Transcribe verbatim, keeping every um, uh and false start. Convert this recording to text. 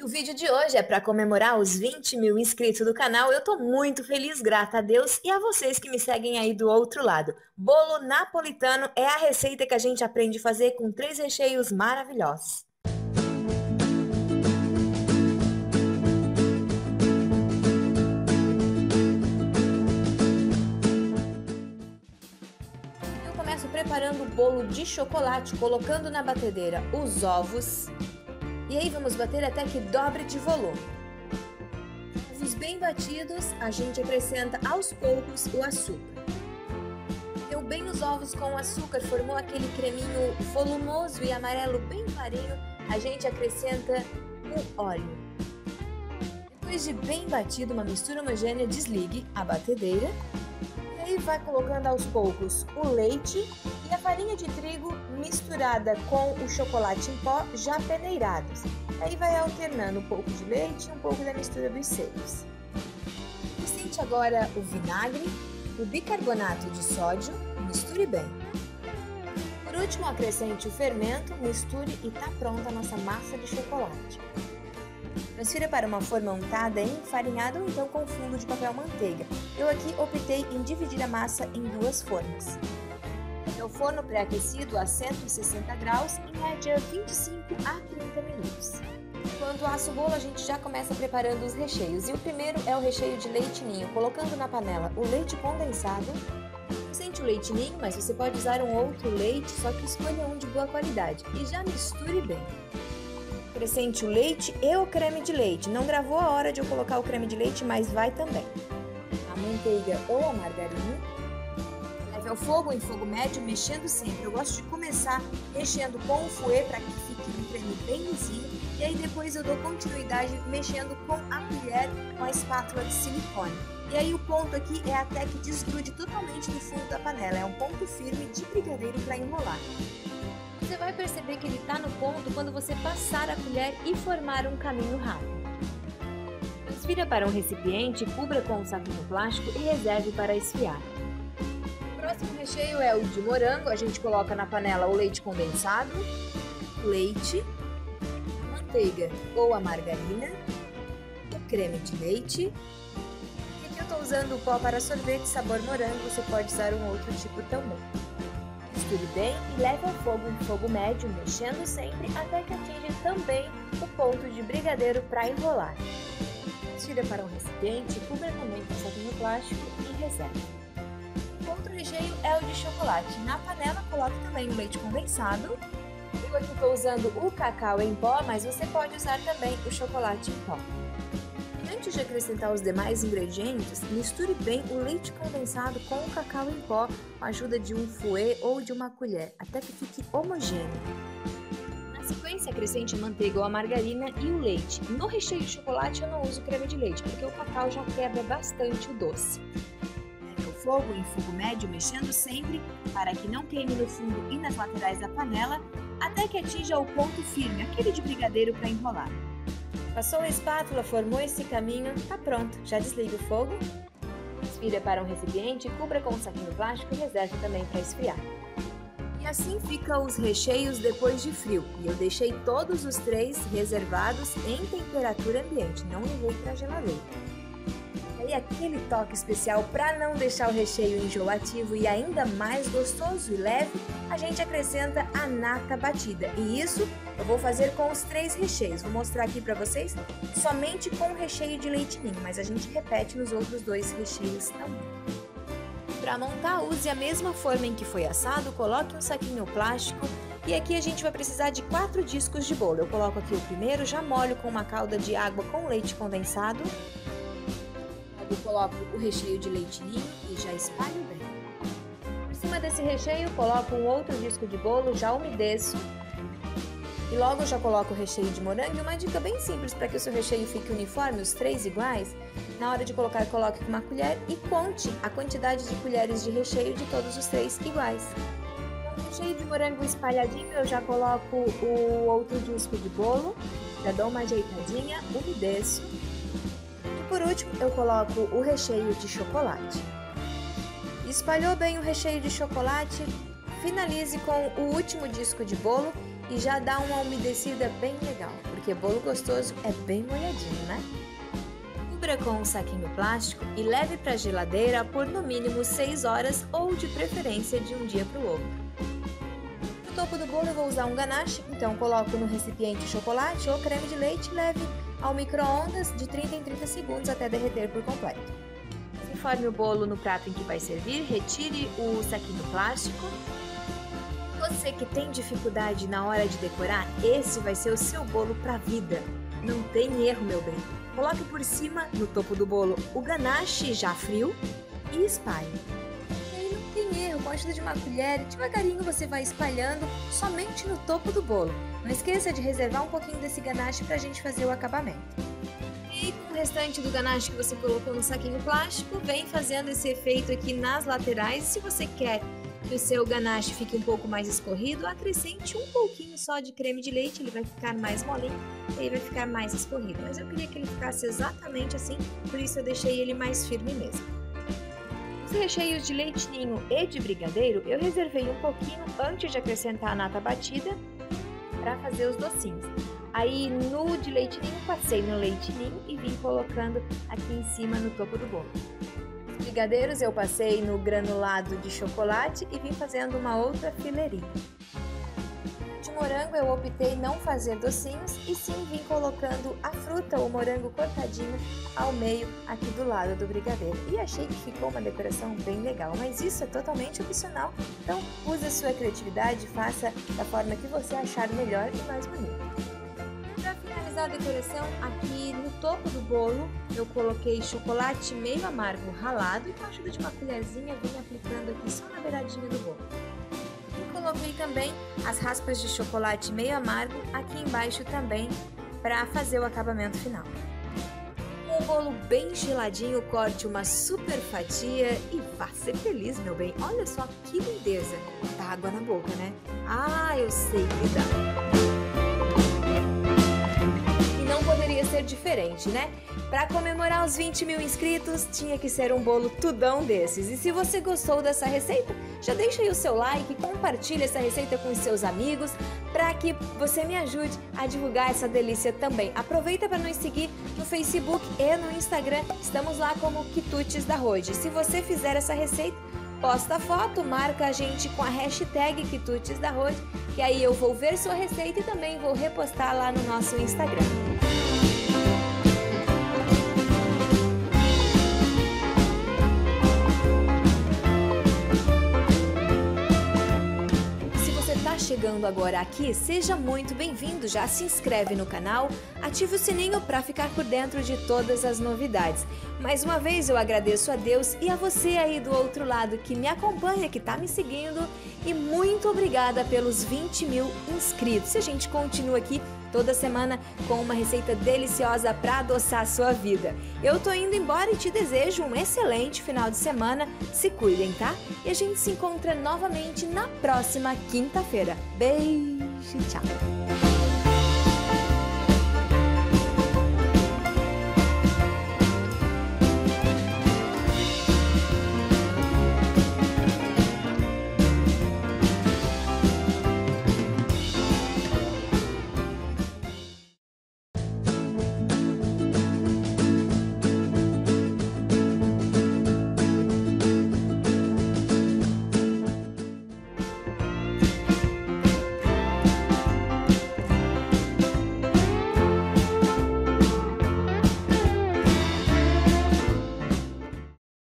E o vídeo de hoje é para comemorar os vinte mil inscritos do canal. Eu tô muito feliz, grata a Deus e a vocês que me seguem aí do outro lado. Bolo napolitano é a receita que a gente aprende a fazer com três recheios maravilhosos. Eu começo preparando o bolo de chocolate, colocando na batedeira os ovos. E aí vamos bater até que dobre de volume. Ovos bem batidos, a gente acrescenta aos poucos o açúcar. Bateu bem os ovos com o açúcar, formou aquele creminho volumoso e amarelo bem clarinho, a gente acrescenta o óleo. Depois de bem batido, uma mistura homogênea, desligue a batedeira. E aí vai colocando aos poucos o leite e a farinha de trigo misturada com o chocolate em pó já peneirados. Aí vai alternando um pouco de leite e um pouco da mistura dos seios. Acrescente agora o vinagre, o bicarbonato de sódio, misture bem. Por último, acrescente o fermento, misture e tá pronta a nossa massa de chocolate. Transfira para uma forma untada e enfarinhada ou então com fundo de papel manteiga. Eu aqui optei em dividir a massa em duas formas. No forno pré-aquecido a cento e sessenta graus, em média vinte e cinco a trinta minutos. Enquanto assa o bolo, a gente já começa preparando os recheios. E o primeiro é o recheio de leite ninho, colocando na panela o leite condensado. Sente o leite ninho, mas você pode usar um outro leite, só que escolha um de boa qualidade. E já misture bem. Acrescente o leite e o creme de leite. Não gravou a hora de eu colocar o creme de leite, mas vai também. A manteiga ou a margarina. Leve ao fogo em fogo médio, mexendo sempre. Eu gosto de começar mexendo com o fouet para que fique um creme bem lisinho. E aí depois eu dou continuidade mexendo com a colher, com a espátula de silicone. E aí o ponto aqui é até que desgrude totalmente do fundo da panela. É um ponto firme de brigadeiro para enrolar. Você vai perceber que ele está no ponto quando você passar a colher e formar um caminho rápido. Transfira para um recipiente, cubra com um saquinho plástico e reserve para esfriar. O próximo recheio é o de morango. A gente coloca na panela o leite condensado, leite, a manteiga ou a margarina, o creme de leite. E aqui eu estou usando o pó para sorvete sabor morango, você pode usar um outro tipo também. Misture bem e leve ao fogo em fogo médio, mexendo sempre até que atinja também o ponto de brigadeiro para enrolar. Tira para um recipiente, cubra também com saquinho plástico e reserve. Outro recheio é o de chocolate. Na panela coloque também o leite condensado. Eu aqui estou usando o cacau em pó, mas você pode usar também o chocolate em pó. Antes de acrescentar os demais ingredientes, misture bem o leite condensado com o cacau em pó com a ajuda de um fouet ou de uma colher, até que fique homogêneo. Na sequência, acrescente a manteiga ou a margarina e o leite. No recheio de chocolate eu não uso creme de leite, porque o cacau já quebra bastante o doce. Leve ao fogo em fogo médio, mexendo sempre para que não queime no fundo e nas laterais da panela, até que atinja o ponto firme, aquele de brigadeiro para enrolar. Passou a espátula, formou esse caminho, tá pronto. Já desliga o fogo, transfira para um recipiente, cubra com um saquinho plástico e reserve também para esfriar. E assim ficam os recheios depois de frio. E eu deixei todos os três reservados em temperatura ambiente, não levei para a geladeira. E aquele toque especial para não deixar o recheio enjoativo e ainda mais gostoso e leve, a gente acrescenta a nata batida. E isso eu vou fazer com os três recheios. Vou mostrar aqui para vocês somente com o recheio de leite ninho, mas a gente repete nos outros dois recheios também. Para montar, use a mesma forma em que foi assado, coloque um saquinho plástico e aqui a gente vai precisar de quatro discos de bolo. Eu coloco aqui o primeiro, já molho com uma calda de água com leite condensado. Eu coloco o recheio de leite ninho e já espalho bem. Por cima desse recheio, coloco um outro disco de bolo, já umedeço. E logo já coloco o recheio de morango. E uma dica bem simples para que o seu recheio fique uniforme, os três iguais. Na hora de colocar, coloque com uma colher e conte a quantidade de colheres de recheio de todos os três iguais. No recheio de morango espalhadinho, eu já coloco o outro disco de bolo. Já dou uma ajeitadinha, umedeço. Por último, eu coloco o recheio de chocolate. Espalhou bem o recheio de chocolate, finalize com o último disco de bolo e já dá uma umedecida bem legal, porque bolo gostoso é bem molhadinho, né? Cubra com um saquinho plástico e leve para a geladeira por no mínimo seis horas ou de preferência de um dia para o outro. No topo do bolo eu vou usar um ganache, então coloco no recipiente chocolate ou creme de leite e leve ao micro-ondas de trinta em trinta segundos até derreter por completo. Forme o bolo no prato em que vai servir, retire o saquinho plástico. Você que tem dificuldade na hora de decorar, esse vai ser o seu bolo para a vida. Não tem erro, meu bem. Coloque por cima, no topo do bolo, o ganache já frio e espalhe. E aí não tem erro, com a ajuda de uma colher, devagarinho você vai espalhando somente no topo do bolo. Não esqueça de reservar um pouquinho desse ganache para a gente fazer o acabamento. E com o restante do ganache que você colocou no saquinho plástico, vem fazendo esse efeito aqui nas laterais. Se você quer que o seu ganache fique um pouco mais escorrido, acrescente um pouquinho só de creme de leite, ele vai ficar mais molinho e aí vai ficar mais escorrido. Mas eu queria que ele ficasse exatamente assim, por isso eu deixei ele mais firme mesmo. Os recheios de leite ninho e de brigadeiro eu reservei um pouquinho antes de acrescentar a nata batida para fazer os docinhos. Aí no de leite ninho, passei no leite ninho e vim colocando aqui em cima no topo do bolo. Os brigadeiros eu passei no granulado de chocolate e vim fazendo uma outra fileirinha. De morango eu optei não fazer docinhos e sim vim colocando a fruta, o morango cortadinho ao meio aqui do lado do brigadeiro. E achei que ficou uma decoração bem legal, mas isso é totalmente opcional, então use a sua criatividade e faça da forma que você achar melhor e mais bonito. Para finalizar a decoração, aqui no topo do bolo eu coloquei chocolate meio amargo ralado e com a ajuda de uma colherzinha vim aplicando aqui só na beiradinha do bolo. E coloquei também as raspas de chocolate meio amargo aqui embaixo também para fazer o acabamento final. Com o bolo bem geladinho, corte uma super fatia e vá ser feliz, meu bem. Olha só que lindeza! Dá água na boca, né? Ah, eu sei que dá! Não poderia ser diferente, né? Para comemorar os vinte mil inscritos, tinha que ser um bolo tudão desses. E se você gostou dessa receita, já deixa aí o seu like, compartilha essa receita com os seus amigos, para que você me ajude a divulgar essa delícia também. Aproveita para nos seguir no Facebook e no Instagram, estamos lá como Quitutes da Rhode. Se você fizer essa receita, posta a foto, marca a gente com a hashtag Quitutes da Rhode, que aí eu vou ver sua receita e também vou repostar lá no nosso Instagram. Chegando agora aqui, seja muito bem-vindo, já se inscreve no canal, ative o sininho para ficar por dentro de todas as novidades. Mais uma vez eu agradeço a Deus e a você aí do outro lado que me acompanha, que está me seguindo, e muito obrigada pelos vinte mil inscritos. E a gente continua aqui toda semana com uma receita deliciosa para adoçar a sua vida. Eu tô indo embora e te desejo um excelente final de semana. Se cuidem, tá? E a gente se encontra novamente na próxima quinta-feira. Beijo, tchau!